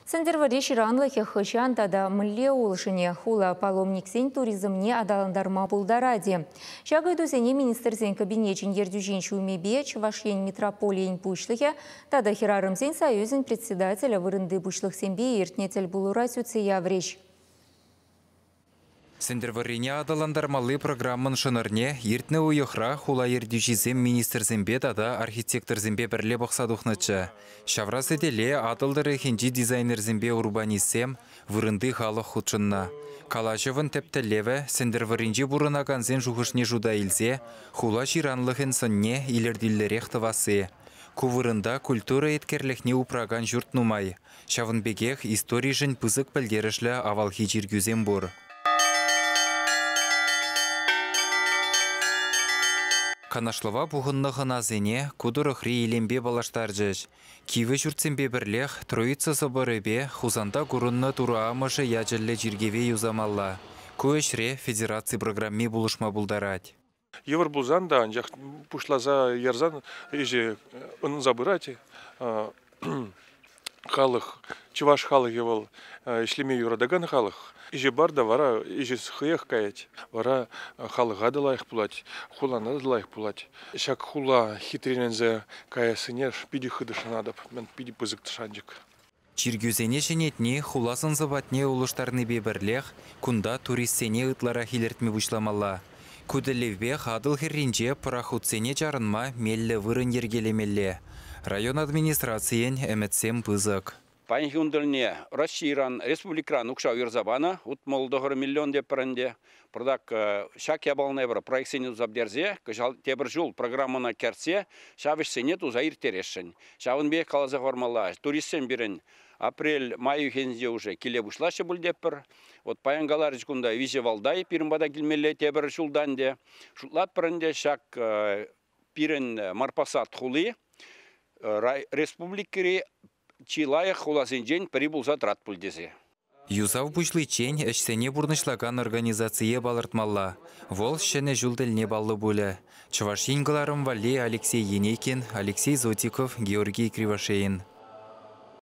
Сендервари ширанлыхе хышан тада мылле улшыне хула паломниксен туризмне адаландарма булдаради. Шагайдузене министрзен кабинетчин ердюжен шумебе Чувашьен метрополиен пушлыхе тада хирарымзен союзен председателя вырынды бушлыхсенбе иртнетель булурасюцы яврещ. Сендерварине адаландармалы программын шынырне ертіне уйықра хула ердюжизем министрзембе тада архитекторзембе бірле бақсадухнычы. Шаврасы деле адылдыры хенджи дизайнерзембе урбанизем вырынды халық худшынна. Калашевын тептелеве сендерваринжи бурынаганзен жухышне жуда илзе хула жиранлығын сынне илердиллерек тывасы. Кувырында культура еткерліхне упраган жұрт нумай. Шавынбегех историжын пызык пілдерішлі авалхи жиргюзем бұр. Канашлава бұғыннығын азене кудырықри елембе балаштаржыш. Киві жүртсенбе бірлех Троица соборыбе хузанда күрінні тура амышы яжылы жиргеве юзамалла. Көшре федерации программе бұлышма бұлдарад. Евр бұлзан да анжақ пұшлаза ярзан ежі ұнын забырати. Халық, Чуваш халық евал ішлеме юрадаган халық. Иже барда вара иже схыях каять, вара халыга да лайық пулать, хулана да лайық пулать. Шак хула хитренензе каясыне пиди хыдышанадап, мен пиди пызык тышанжик. Чиргюзене женетне хуласын забатне улыштарны бебірлех, кунда туристсене ытлара хилертме бұшламалла. Куделевбе хадыл херринже парахутсене жарынма мелле вырын ергелемелле. Район администрациен әмітсем пызык. Панхюндельне Россииран республикран укша уйрзабана, ут молдогыр миллион деп паранде. Продак шак ябалны бір проектсене узабдерзе, тебір жул программана керсе, шавышсене туза иртерешін. Шавынбе қалазы вармала, туристсен бірін апрель-май хензе уже келе бұшлашы бұл деппір. Вот паянгалар жкунда визе валдай пирмбада келмелі тебір жулданде. Жулат паранде шак пирін марпасат хулы, республикари Чилая хуласенжен прибулза трат пульдезе. Юзав бұшлы чен әшсене бұрнышлаган организация балыртмалла. Вол шене жүлділне баллы бөлі. Чувашин ғыларым вали Алексей Енекин, Алексей Зотиков, Георгий Кривошеин.